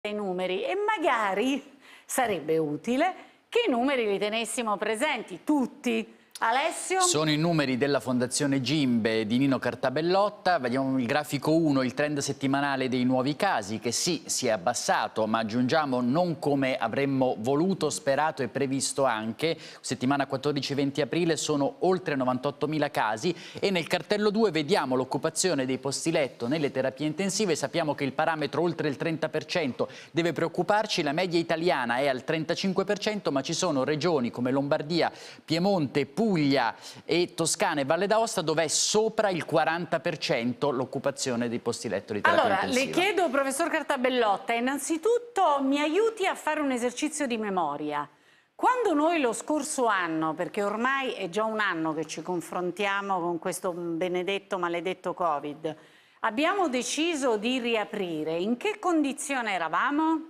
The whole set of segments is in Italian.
i numeri e magari sarebbe utile che i numeri li tenessimo presenti tutti. Alessio? Sono i numeri della Fondazione Gimbe di Nino Cartabellotta. Vediamo il grafico 1, il trend settimanale dei nuovi casi, che sì, si è abbassato, ma aggiungiamo non come avremmo voluto, sperato e previsto anche. Settimana 14-20 aprile sono oltre 98.000 casi e nel cartello 2 vediamo l'occupazione dei posti letto nelle terapie intensive. Sappiamo che il parametro oltre il 30% deve preoccuparci, la media italiana è al 35%, ma ci sono regioni come Lombardia, Piemonte, Puglia e Toscana e Valle d'Aosta dove è sopra il 40% l'occupazione dei posti letto di terapia intensiva. Allora, le chiedo, professor Cartabellotta, innanzitutto mi aiuti a fare un esercizio di memoria. Quando noi lo scorso anno, perché ormai è già un anno che ci confrontiamo con questo benedetto, maledetto Covid, abbiamo deciso di riaprire, in che condizione eravamo?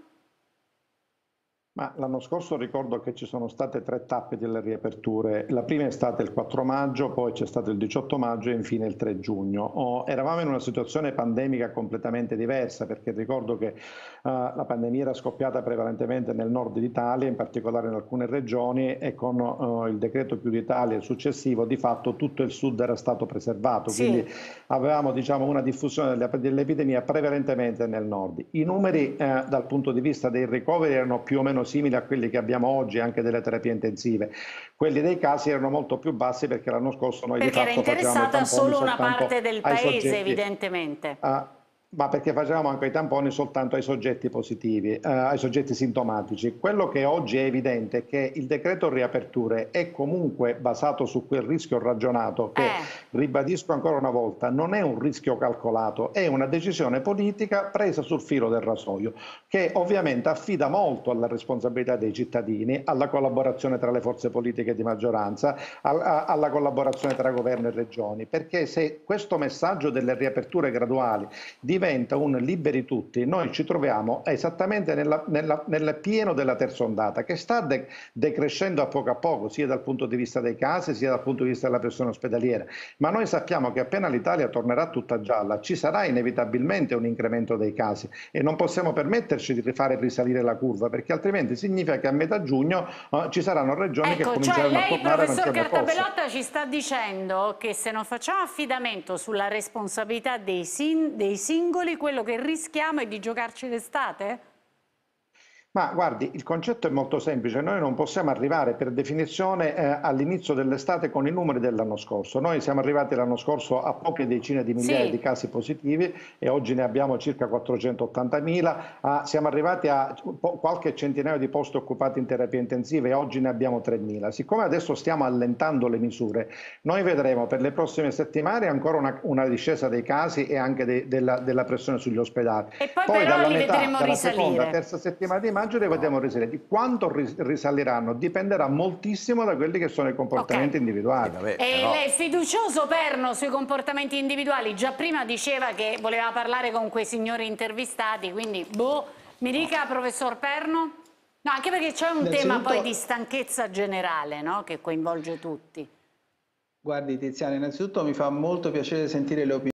Ma l'anno scorso ricordo che ci sono state 3 tappe delle riaperture. La prima è stata il 4 maggio, poi c'è stato il 18 maggio e infine il 3 giugno. Eravamo in una situazione pandemica completamente diversa, perché ricordo che la pandemia era scoppiata prevalentemente nel nord d'Italia, in particolare in alcune regioni, e con il decreto Più d'Italia successivo di fatto tutto il sud era stato preservato. Sì. Quindi avevamo, diciamo, una diffusione dell'epidemia prevalentemente nel nord. I numeri dal punto di vista dei ricoveri erano più o meno simili a quelli che abbiamo oggi anche delle terapie intensive. Quelli dei casi erano molto più bassi perché l'anno scorso noi di fatto facevamo i tamponi era interessata solo una parte del paese, soggetti, evidentemente. ma perché facevamo anche i tamponi soltanto ai soggetti positivi, ai soggetti sintomatici. Quello che oggi è evidente è che il decreto riaperture è comunque basato su quel rischio ragionato che, ribadisco ancora una volta, non è un rischio calcolato, è una decisione politica presa sul filo del rasoio, che ovviamente affida molto alla responsabilità dei cittadini, alla collaborazione tra le forze politiche di maggioranza, alla collaborazione tra governo e regioni, perché se questo messaggio delle riaperture graduali diventa un liberi tutti, noi ci troviamo esattamente nel pieno della terza ondata che sta decrescendo a poco, sia dal punto di vista dei casi sia dal punto di vista della pressione ospedaliera, ma noi sappiamo che appena l'Italia tornerà tutta gialla ci sarà inevitabilmente un incremento dei casi e non possiamo permetterci di rifare risalire la curva, perché altrimenti significa che a metà giugno ci saranno regioni che cominceranno a tornare a non professor Cartabellotta ci sta dicendo che se non facciamo affidamento sulla responsabilità dei singoli, quello che rischiamo è di giocarci l'estate? Ma guardi, il concetto è molto semplice, noi non possiamo arrivare per definizione all'inizio dell'estate con i numeri dell'anno scorso. Noi siamo arrivati l'anno scorso a poche decine di migliaia di casi positivi e oggi ne abbiamo circa 480.000, siamo arrivati a qualche centinaio di posti occupati in terapia intensiva e oggi ne abbiamo 3.000. Siccome adesso stiamo allentando le misure, noi vedremo per le prossime settimane ancora una discesa dei casi e anche della pressione sugli ospedali. E poi però li vedremo risalire. Seconda, terza settimana di maggio le vediamo risalire. Di quanto risaliranno dipenderà moltissimo da quelli che sono i comportamenti individuali. E lei è fiducioso, Perno, sui comportamenti individuali? Già prima diceva che voleva parlare con quei signori intervistati, quindi mi dica, professor Perno? No, anche perché c'è un tema poi di stanchezza generale, no? Che coinvolge tutti. Guardi Tiziana, innanzitutto mi fa molto piacere sentire le opinioni